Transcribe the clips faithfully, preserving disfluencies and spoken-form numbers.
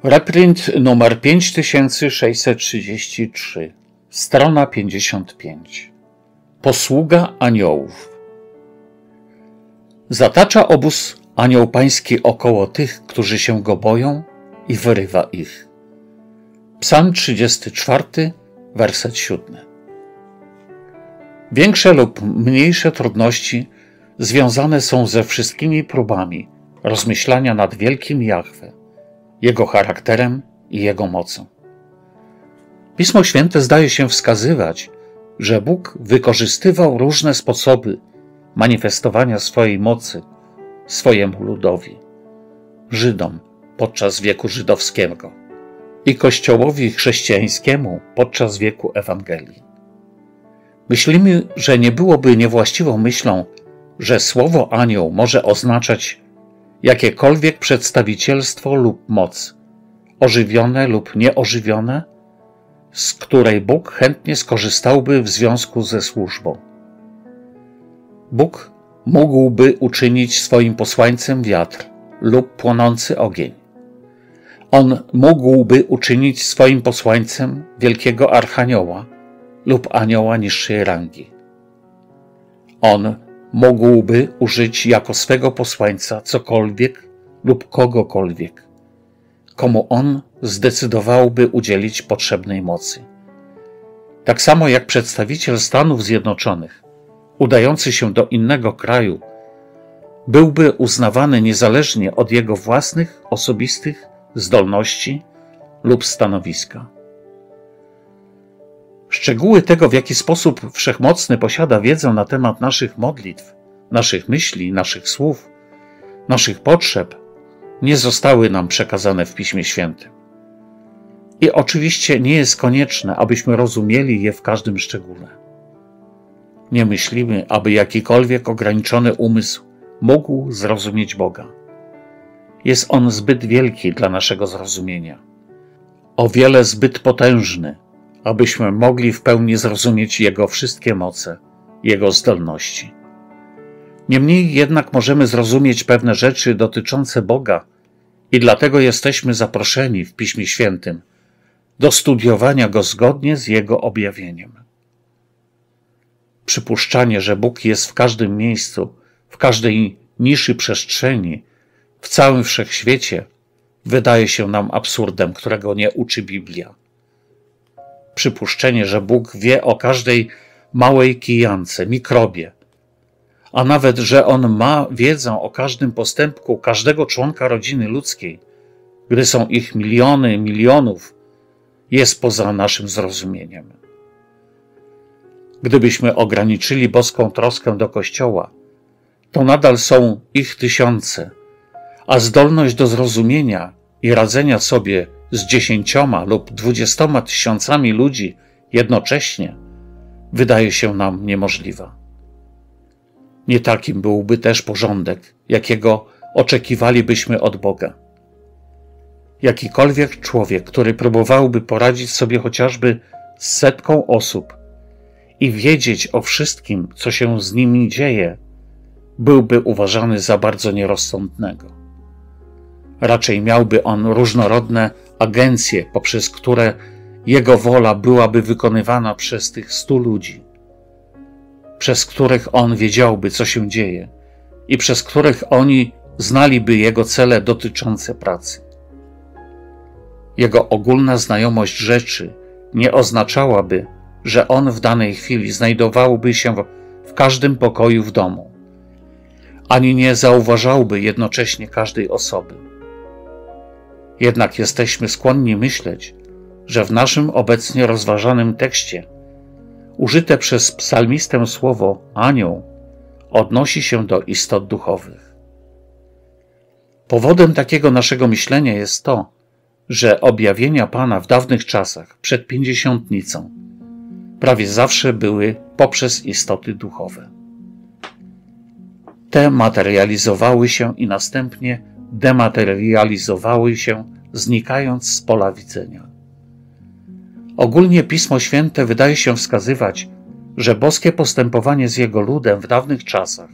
Reprint numer pięć tysięcy sześćset trzydzieści trzy, strona pięćdziesiąt pięć. Posługa aniołów. Zatacza obóz anioł pański około tych, którzy się go boją, i wyrywa ich. Psalm trzydziesty czwarty, werset siódmy. Większe lub mniejsze trudności związane są ze wszystkimi próbami rozmyślania nad wielkim Jahwe, Jego charakterem i Jego mocą. Pismo Święte zdaje się wskazywać, że Bóg wykorzystywał różne sposoby manifestowania swojej mocy swojemu ludowi, Żydom podczas wieku żydowskiego i Kościołowi chrześcijańskiemu podczas wieku Ewangelii. Myślimy, że nie byłoby niewłaściwą myślą, że słowo anioł może oznaczać jakiekolwiek przedstawicielstwo lub moc, ożywione lub nieożywione, z której Bóg chętnie skorzystałby w związku ze służbą. Bóg mógłby uczynić swoim posłańcem wiatr lub płonący ogień. On mógłby uczynić swoim posłańcem wielkiego archanioła lub anioła niższej rangi. On mógłby użyć jako swego posłańca cokolwiek lub kogokolwiek, komu on zdecydowałby udzielić potrzebnej mocy. Tak samo jak przedstawiciel Stanów Zjednoczonych, udający się do innego kraju, byłby uznawany niezależnie od jego własnych, osobistych zdolności lub stanowiska. Szczegóły tego, w jaki sposób Wszechmocny posiada wiedzę na temat naszych modlitw, naszych myśli, naszych słów, naszych potrzeb, nie zostały nam przekazane w Piśmie Świętym. I oczywiście nie jest konieczne, abyśmy rozumieli je w każdym szczególe. Nie myślimy, aby jakikolwiek ograniczony umysł mógł zrozumieć Boga. Jest On zbyt wielki dla naszego zrozumienia, o wiele zbyt potężny, abyśmy mogli w pełni zrozumieć Jego wszystkie moce, Jego zdolności. Niemniej jednak możemy zrozumieć pewne rzeczy dotyczące Boga i dlatego jesteśmy zaproszeni w Piśmie Świętym do studiowania Go zgodnie z Jego objawieniem. Przypuszczanie, że Bóg jest w każdym miejscu, w każdej niszy przestrzeni, w całym wszechświecie, wydaje się nam absurdem, którego nie uczy Biblia. Przypuszczenie, że Bóg wie o każdej małej kijance, mikrobie, a nawet, że On ma wiedzę o każdym postępku każdego członka rodziny ludzkiej, gdy są ich miliony, milionów, jest poza naszym zrozumieniem. Gdybyśmy ograniczyli boską troskę do Kościoła, to nadal są ich tysiące, a zdolność do zrozumienia i radzenia sobie z dziesięcioma lub dwudziestoma tysiącami ludzi jednocześnie wydaje się nam niemożliwa. Nie takim byłby też porządek, jakiego oczekiwalibyśmy od Boga. Jakikolwiek człowiek, który próbowałby poradzić sobie chociażby z setką osób i wiedzieć o wszystkim, co się z nimi dzieje, byłby uważany za bardzo nierozsądnego. Raczej miałby on różnorodne agencje, poprzez które jego wola byłaby wykonywana przez tych stu ludzi, przez których on wiedziałby, co się dzieje i przez których oni znaliby jego cele dotyczące pracy. Jego ogólna znajomość rzeczy nie oznaczałaby, że on w danej chwili znajdowałby się w każdym pokoju w domu, ani nie zauważałby jednocześnie każdej osoby. Jednak jesteśmy skłonni myśleć, że w naszym obecnie rozważanym tekście użyte przez psalmistę słowo anioł odnosi się do istot duchowych. Powodem takiego naszego myślenia jest to, że objawienia Pana w dawnych czasach przed pięćdziesiątnicą prawie zawsze były poprzez istoty duchowe. Te materializowały się i następnie dematerializowały się, znikając z pola widzenia. Ogólnie Pismo Święte wydaje się wskazywać, że boskie postępowanie z Jego ludem w dawnych czasach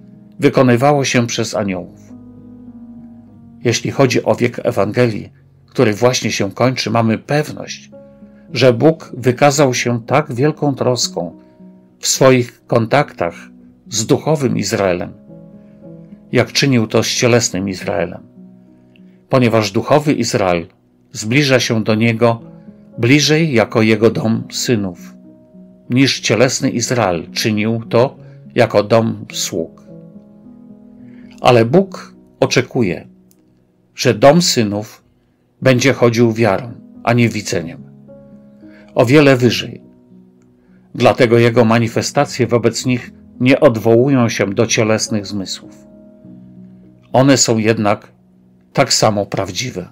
wykonywało się przez aniołów. Jeśli chodzi o wiek Ewangelii, który właśnie się kończy, mamy pewność, że Bóg wykazał się tak wielką troską w swoich kontaktach z duchowym Izraelem, jak czynił to z cielesnym Izraelem. Ponieważ duchowy Izrael zbliża się do Niego bliżej jako Jego dom synów, niż cielesny Izrael czynił to jako dom sług. Ale Bóg oczekuje, że dom synów będzie chodził wiarą, a nie widzeniem. O wiele wyżej. Dlatego Jego manifestacje wobec nich nie odwołują się do cielesnych zmysłów. One są jednak tak samo prawdziwe.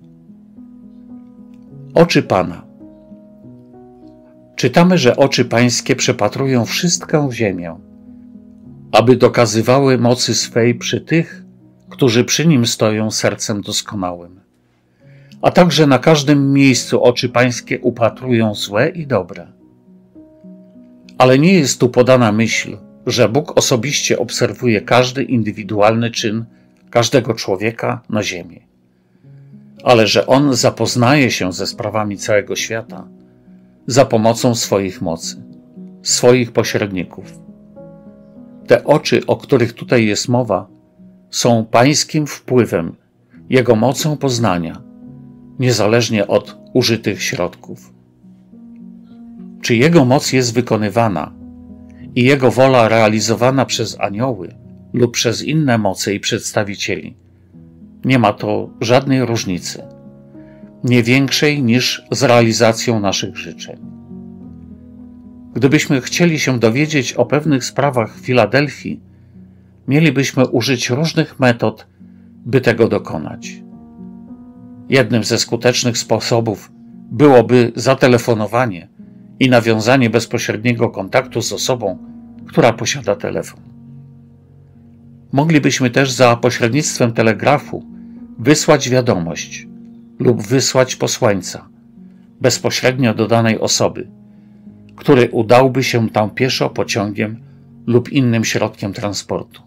Oczy Pana. Czytamy, że oczy Pańskie przepatrują wszystką ziemię, aby dokazywały mocy swej przy tych, którzy przy Nim stoją sercem doskonałym. A także na każdym miejscu oczy Pańskie upatrują złe i dobre. Ale nie jest tu podana myśl, że Bóg osobiście obserwuje każdy indywidualny czyn każdego człowieka na ziemi, ale że On zapoznaje się ze sprawami całego świata za pomocą swoich mocy, swoich pośredników. Te oczy, o których tutaj jest mowa, są Pańskim wpływem, Jego mocą poznania, niezależnie od użytych środków. Czy Jego moc jest wykonywana i Jego wola realizowana przez anioły lub przez inne moce i przedstawicieli, nie ma to żadnej różnicy, nie większej niż z realizacją naszych życzeń. Gdybyśmy chcieli się dowiedzieć o pewnych sprawach w Filadelfii, mielibyśmy użyć różnych metod, by tego dokonać. Jednym ze skutecznych sposobów byłoby zatelefonowanie i nawiązanie bezpośredniego kontaktu z osobą, która posiada telefon. Moglibyśmy też za pośrednictwem telegrafu wysłać wiadomość lub wysłać posłańca bezpośrednio do danej osoby, który udałby się tam pieszo, pociągiem lub innym środkiem transportu.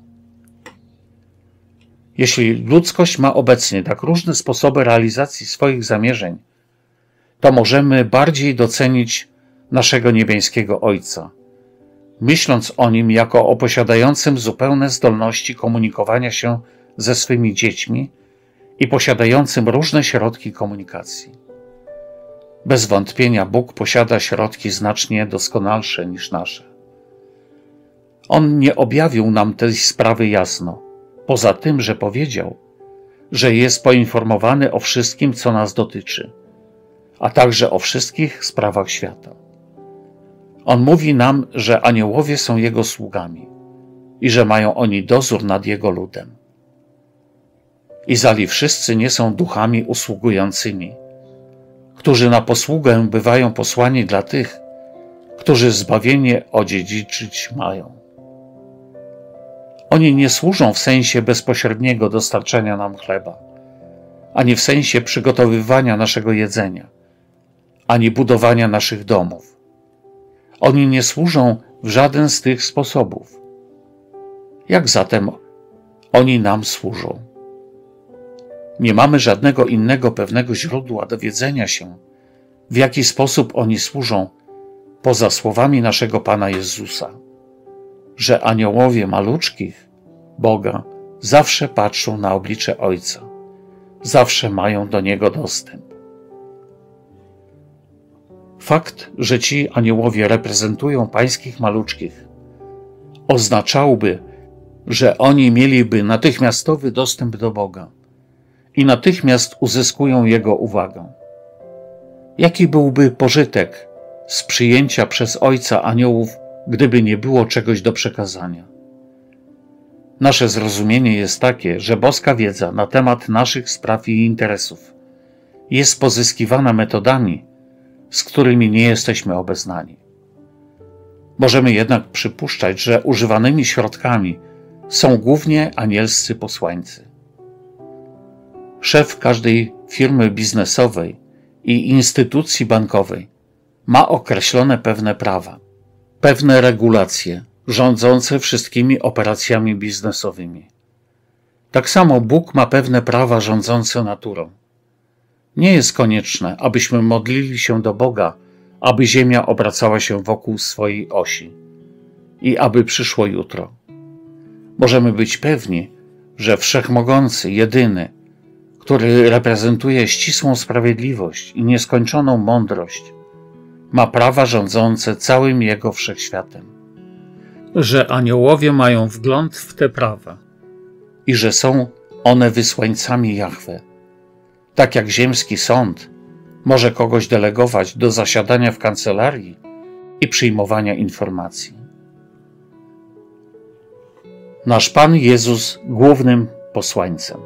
Jeśli ludzkość ma obecnie tak różne sposoby realizacji swoich zamierzeń, to możemy bardziej docenić naszego niebiańskiego Ojca, myśląc o Nim jako o posiadającym zupełne zdolności komunikowania się ze swymi dziećmi i posiadającym różne środki komunikacji. Bez wątpienia Bóg posiada środki znacznie doskonalsze niż nasze. On nie objawił nam tej sprawy jasno, poza tym, że powiedział, że jest poinformowany o wszystkim, co nas dotyczy, a także o wszystkich sprawach świata. On mówi nam, że aniołowie są Jego sługami i że mają oni dozór nad Jego ludem. I zali wszyscy nie są duchami usługującymi, którzy na posługę bywają posłani dla tych, którzy zbawienie odziedziczyć mają. Oni nie służą w sensie bezpośredniego dostarczania nam chleba, ani w sensie przygotowywania naszego jedzenia, ani budowania naszych domów. Oni nie służą w żaden z tych sposobów. Jak zatem oni nam służą? Nie mamy żadnego innego pewnego źródła dowiedzenia się, w jaki sposób oni służą, poza słowami naszego Pana Jezusa, że aniołowie maluczkich Boga zawsze patrzą na oblicze Ojca, zawsze mają do Niego dostęp. Fakt, że ci aniołowie reprezentują Pańskich maluczkich, oznaczałby, że oni mieliby natychmiastowy dostęp do Boga i natychmiast uzyskują Jego uwagę. Jaki byłby pożytek z przyjęcia przez Ojca aniołów, gdyby nie było czegoś do przekazania? Nasze zrozumienie jest takie, że boska wiedza na temat naszych spraw i interesów jest pozyskiwana metodami, z którymi nie jesteśmy obeznani. Możemy jednak przypuszczać, że używanymi środkami są głównie anielscy posłańcy. Szef każdej firmy biznesowej i instytucji bankowej ma określone pewne prawa, pewne regulacje rządzące wszystkimi operacjami biznesowymi. Tak samo Bóg ma pewne prawa rządzące naturą. Nie jest konieczne, abyśmy modlili się do Boga, aby ziemia obracała się wokół swojej osi i aby przyszło jutro. Możemy być pewni, że Wszechmogący, jedyny, który reprezentuje ścisłą sprawiedliwość i nieskończoną mądrość, ma prawa rządzące całym Jego wszechświatem. Że aniołowie mają wgląd w te prawa i że są one wysłańcami Jahwe. Tak jak ziemski sąd może kogoś delegować do zasiadania w kancelarii i przyjmowania informacji. Nasz Pan Jezus głównym posłańcem.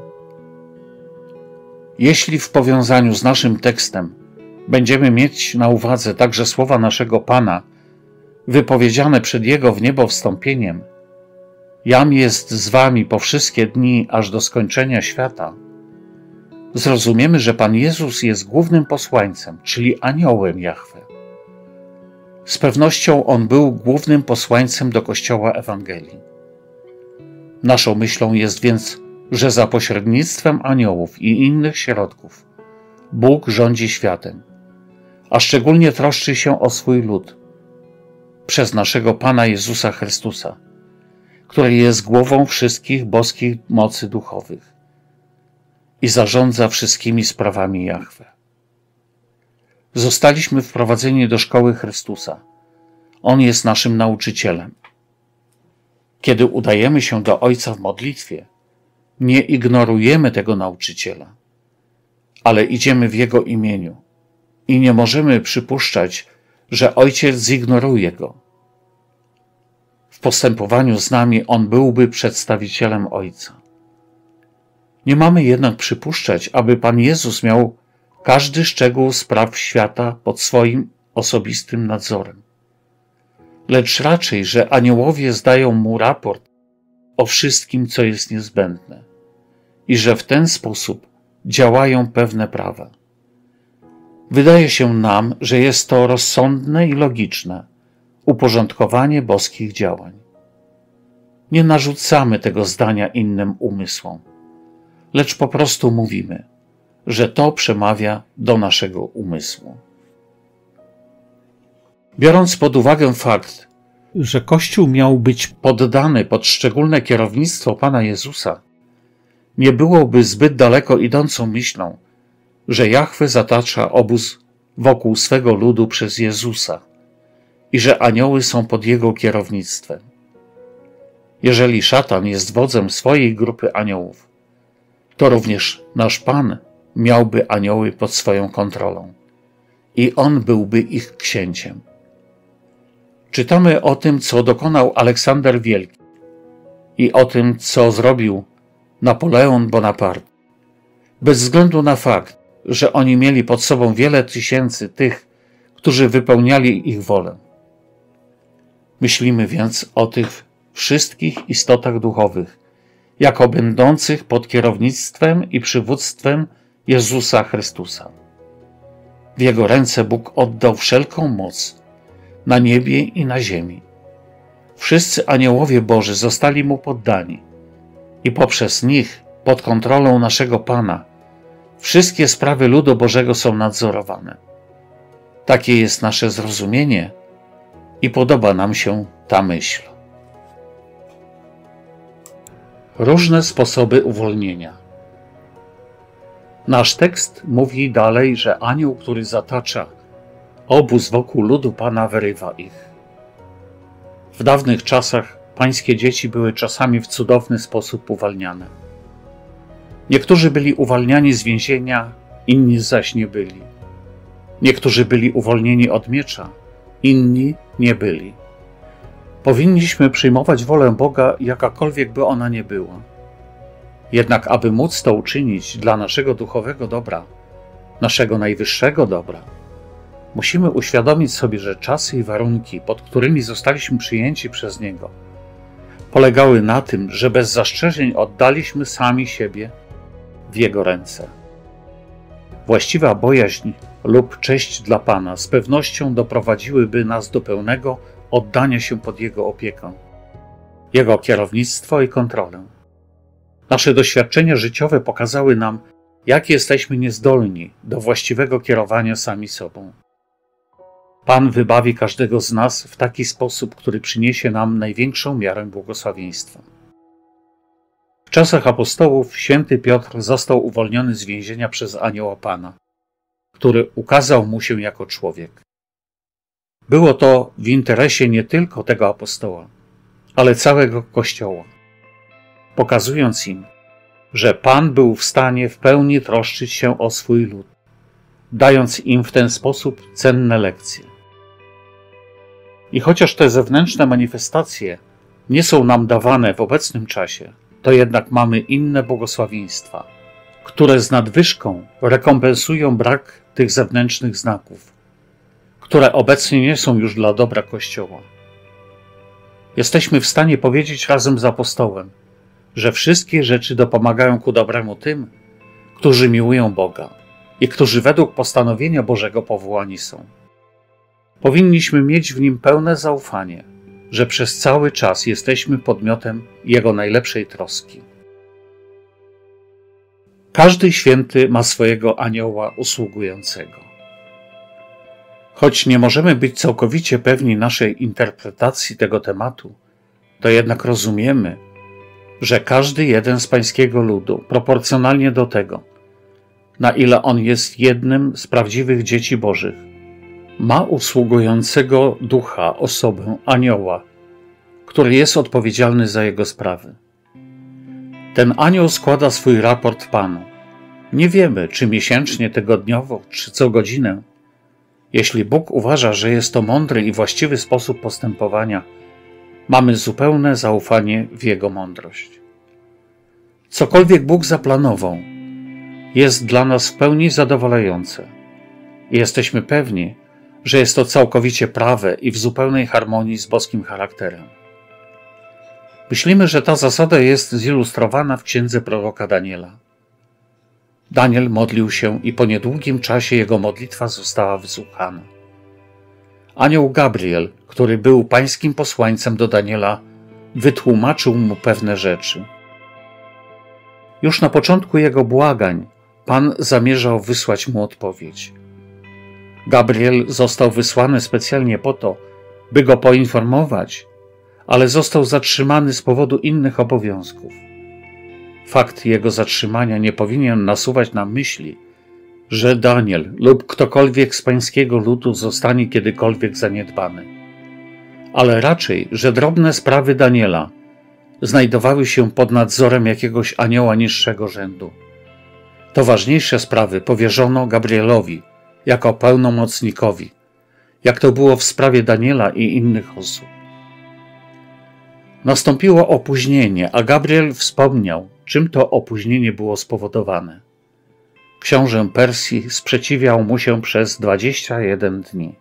Jeśli w powiązaniu z naszym tekstem będziemy mieć na uwadze także słowa naszego Pana wypowiedziane przed Jego w niebo wstąpieniem, Jam jest z wami po wszystkie dni, aż do skończenia świata, zrozumiemy, że Pan Jezus jest głównym posłańcem, czyli aniołem Jahwe. Z pewnością On był głównym posłańcem do Kościoła Ewangelii. Naszą myślą jest więc, że za pośrednictwem aniołów i innych środków Bóg rządzi światem, a szczególnie troszczy się o swój lud przez naszego Pana Jezusa Chrystusa, który jest głową wszystkich boskich mocy duchowych i zarządza wszystkimi sprawami Jahwe. Zostaliśmy wprowadzeni do szkoły Chrystusa. On jest naszym nauczycielem. Kiedy udajemy się do Ojca w modlitwie, nie ignorujemy tego nauczyciela, ale idziemy w Jego imieniu i nie możemy przypuszczać, że Ojciec zignoruje Go. W postępowaniu z nami On byłby przedstawicielem Ojca. Nie mamy jednak przypuszczać, aby Pan Jezus miał każdy szczegół spraw świata pod swoim osobistym nadzorem, lecz raczej, że aniołowie zdają Mu raport o wszystkim, co jest niezbędne i że w ten sposób działają pewne prawa. Wydaje się nam, że jest to rozsądne i logiczne uporządkowanie boskich działań. Nie narzucamy tego zdania innym umysłom, lecz po prostu mówimy, że to przemawia do naszego umysłu. Biorąc pod uwagę fakt, że Kościół miał być poddany pod szczególne kierownictwo Pana Jezusa, nie byłoby zbyt daleko idącą myślą, że Jahwe zatacza obóz wokół swego ludu przez Jezusa i że anioły są pod Jego kierownictwem. Jeżeli szatan jest wodzem swojej grupy aniołów, to również nasz Pan miałby anioły pod swoją kontrolą i On byłby ich księciem. Czytamy o tym, co dokonał Aleksander Wielki i o tym, co zrobił Napoleon Bonaparte. Bez względu na fakt, że oni mieli pod sobą wiele tysięcy tych, którzy wypełniali ich wolę. Myślimy więc o tych wszystkich istotach duchowych, jako będących pod kierownictwem i przywództwem Jezusa Chrystusa. W Jego ręce Bóg oddał wszelką moc na niebie i na ziemi. Wszyscy aniołowie Boży zostali Mu poddani i poprzez nich, pod kontrolą naszego Pana, wszystkie sprawy ludu Bożego są nadzorowane. Takie jest nasze zrozumienie i podoba nam się ta myśl. Różne sposoby uwolnienia. Nasz tekst mówi dalej, że anioł, który zatacza obóz wokół ludu Pana, wyrywa ich. W dawnych czasach pańskie dzieci były czasami w cudowny sposób uwalniane. Niektórzy byli uwalniani z więzienia, inni zaś nie byli. Niektórzy byli uwolnieni od miecza, inni nie byli. Powinniśmy przyjmować wolę Boga, jakakolwiek by ona nie była. Jednak aby móc to uczynić dla naszego duchowego dobra, naszego najwyższego dobra, musimy uświadomić sobie, że czasy i warunki, pod którymi zostaliśmy przyjęci przez Niego, polegały na tym, że bez zastrzeżeń oddaliśmy sami siebie w Jego ręce. Właściwa bojaźń lub cześć dla Pana z pewnością doprowadziłyby nas do pełnego oddania się pod Jego opiekę, Jego kierownictwo i kontrolę. Nasze doświadczenia życiowe pokazały nam, jak jesteśmy niezdolni do właściwego kierowania sami sobą. Pan wybawi każdego z nas w taki sposób, który przyniesie nam największą miarę błogosławieństwa. W czasach apostołów święty Piotr został uwolniony z więzienia przez anioła Pana, który ukazał mu się jako człowiek. Było to w interesie nie tylko tego apostoła, ale całego Kościoła, pokazując im, że Pan był w stanie w pełni troszczyć się o swój lud, dając im w ten sposób cenne lekcje. I chociaż te zewnętrzne manifestacje nie są nam dawane w obecnym czasie, to jednak mamy inne błogosławieństwa, które z nadwyżką rekompensują brak tych zewnętrznych znaków, które obecnie nie są już dla dobra Kościoła. Jesteśmy w stanie powiedzieć razem z apostołem, że wszystkie rzeczy dopomagają ku dobremu tym, którzy miłują Boga i którzy według postanowienia Bożego powołani są. Powinniśmy mieć w Nim pełne zaufanie, że przez cały czas jesteśmy podmiotem Jego najlepszej troski. Każdy święty ma swojego anioła usługującego. Choć nie możemy być całkowicie pewni naszej interpretacji tego tematu, to jednak rozumiemy, że każdy jeden z pańskiego ludu, proporcjonalnie do tego, na ile on jest jednym z prawdziwych dzieci Bożych, ma usługującego ducha, osobę, anioła, który jest odpowiedzialny za jego sprawy. Ten anioł składa swój raport Panu. Nie wiemy, czy miesięcznie, tygodniowo, czy co godzinę. Jeśli Bóg uważa, że jest to mądry i właściwy sposób postępowania, mamy zupełne zaufanie w Jego mądrość. Cokolwiek Bóg zaplanował, jest dla nas w pełni zadowalające i jesteśmy pewni, że jest to całkowicie prawe i w zupełnej harmonii z boskim charakterem. Myślimy, że ta zasada jest zilustrowana w księdze proroka Daniela. Daniel modlił się i po niedługim czasie jego modlitwa została wysłuchana. Anioł Gabriel, który był pańskim posłańcem do Daniela, wytłumaczył mu pewne rzeczy. Już na początku jego błagań Pan zamierzał wysłać mu odpowiedź. Gabriel został wysłany specjalnie po to, by go poinformować, ale został zatrzymany z powodu innych obowiązków. Fakt jego zatrzymania nie powinien nasuwać nam myśli, że Daniel lub ktokolwiek z pańskiego ludu zostanie kiedykolwiek zaniedbany, ale raczej, że drobne sprawy Daniela znajdowały się pod nadzorem jakiegoś anioła niższego rzędu. To ważniejsze sprawy powierzono Gabrielowi jako pełnomocnikowi, jak to było w sprawie Daniela i innych osób. Nastąpiło opóźnienie, a Gabriel wspomniał, czym to opóźnienie było spowodowane. Książę Persji sprzeciwiał mu się przez dwadzieścia jeden dni.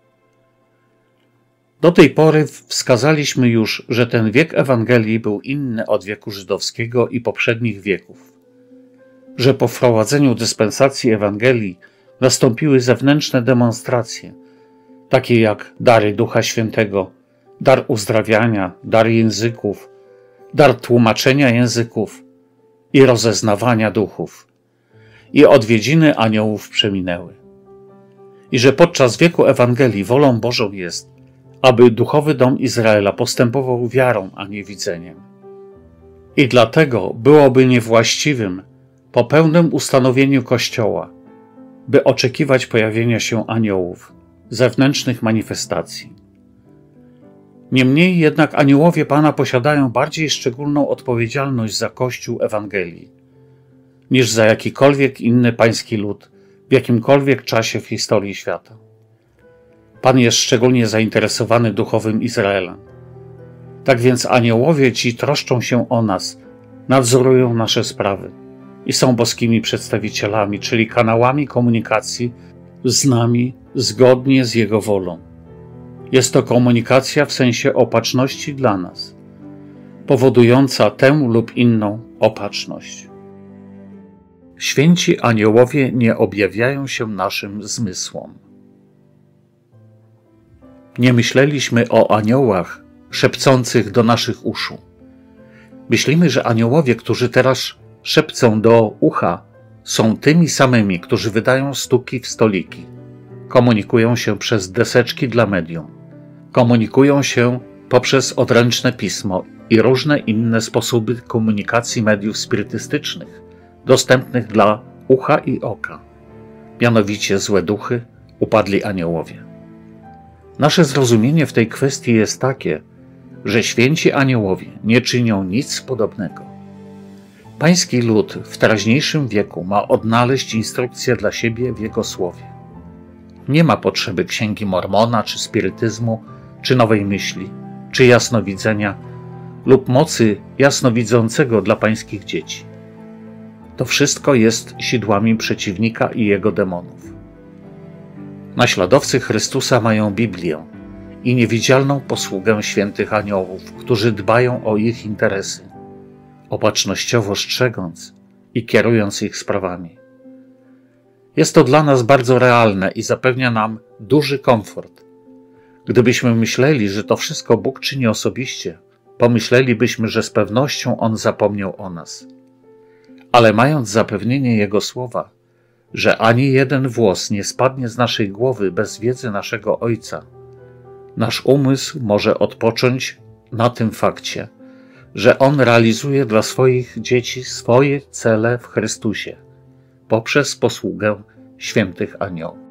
Do tej pory wskazaliśmy już, że ten wiek Ewangelii był inny od wieku żydowskiego i poprzednich wieków, że po wprowadzeniu dyspensacji Ewangelii nastąpiły zewnętrzne demonstracje, takie jak dary Ducha Świętego, dar uzdrawiania, dar języków, dar tłumaczenia języków i rozeznawania duchów, i odwiedziny aniołów przeminęły. I że podczas wieku Ewangelii wolą Bożą jest, aby duchowy dom Izraela postępował wiarą, a nie widzeniem. I dlatego byłoby niewłaściwym po pełnym ustanowieniu Kościoła, by oczekiwać pojawienia się aniołów, zewnętrznych manifestacji. Niemniej jednak aniołowie Pana posiadają bardziej szczególną odpowiedzialność za Kościół Ewangelii, niż za jakikolwiek inny pański lud w jakimkolwiek czasie w historii świata. Pan jest szczególnie zainteresowany duchowym Izraelem. Tak więc aniołowie ci troszczą się o nas, nadzorują nasze sprawy i są boskimi przedstawicielami, czyli kanałami komunikacji z nami zgodnie z Jego wolą. Jest to komunikacja w sensie opatrzności dla nas, powodująca tę lub inną opatrzność. Święci aniołowie nie objawiają się naszym zmysłom. Nie myśleliśmy o aniołach szepcących do naszych uszu. Myślimy, że aniołowie, którzy teraz szepcą do ucha są tymi samymi, którzy wydają stuki w stoliki, komunikują się przez deseczki dla medium, komunikują się poprzez odręczne pismo i różne inne sposoby komunikacji mediów spirytystycznych, dostępnych dla ucha i oka, mianowicie złe duchy, upadli aniołowie. Nasze zrozumienie w tej kwestii jest takie, że święci aniołowie nie czynią nic podobnego. Pański lud w teraźniejszym wieku ma odnaleźć instrukcje dla siebie w Jego słowie. Nie ma potrzeby księgi Mormona, czy spirytyzmu, czy nowej myśli, czy jasnowidzenia, lub mocy jasnowidzącego dla pańskich dzieci. To wszystko jest sidłami przeciwnika i jego demonów. Naśladowcy Chrystusa mają Biblię i niewidzialną posługę świętych aniołów, którzy dbają o ich interesy, opatrznościowo strzegąc i kierując ich sprawami. Jest to dla nas bardzo realne i zapewnia nam duży komfort. Gdybyśmy myśleli, że to wszystko Bóg czyni osobiście, pomyślelibyśmy, że z pewnością On zapomniał o nas. Ale mając zapewnienie Jego słowa, że ani jeden włos nie spadnie z naszej głowy bez wiedzy naszego Ojca, nasz umysł może odpocząć na tym fakcie, że On realizuje dla swoich dzieci swoje cele w Chrystusie poprzez posługę świętych aniołów.